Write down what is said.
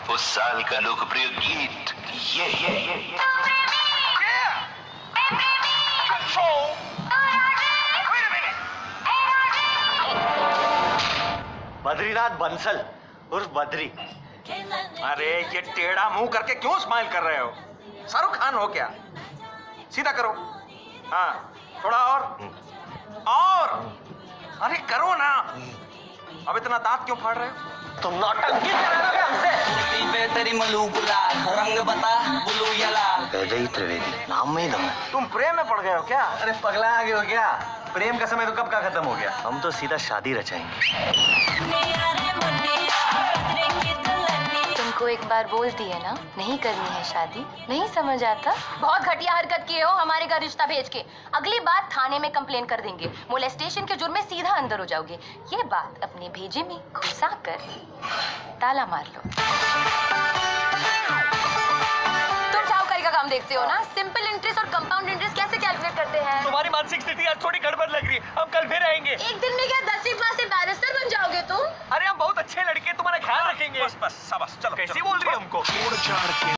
उस साल का लोकप्रिय गीत ये। बद्रीनाथ बंसल उर्फ बद्री। अरे ये टेढ़ा मुंह करके क्यों स्माइल कर रहे हो? शाहरुख खान हो क्या? सीधा करो। हाँ, थोड़ा और। अरे करो ना। अब इतना दांत क्यों फाड़ रहे हो? तुम नौटंकी कर रहे हो हमसे। तेरी मलूक लाल, रंग बता ब्लू या लाल। वैदेही त्रिवेदी नाम में ही दम है। तुम प्रेम में पड़ गए हो क्या? अरे पगला आ गए हो क्या? प्रेम का समय तो कब का खत्म हो गया। हम तो सीधा शादी रचाएंगे। तुमको एक बार बोल दी है ना, नहीं करनी है शादी। नहीं समझ आता? बहुत घटिया हरकत किए हो हमारे घर रिश्ता भेज के। अगली बार थाने में कंप्लेन कर देंगे। मोलेस्टेशन के जुर्म में सीधा अंदर हो जाओगे। ये बात अपने भेजे में घुसा कर ताला मार लो। तुम साहूकारी का काम देखते हो ना? सिंपल इंटरेस्ट और कंपाउंड इंटरेस्ट कैसे कैलकुलेट करते हैं? तुम्हारी मानसिक स्थिति आज थोड़ी गड़बड़ लग रही है। हम कल फिर आएंगे। एक दिन में क्या 10वीं क्लास से बैरिस्टर बन जाओगे तुम? अरे हम बहुत अच्छे लड़के, तुम्हारा ख्याल रखेंगे। बस शाबाश, चलो। कैसी बोल रही है हमको?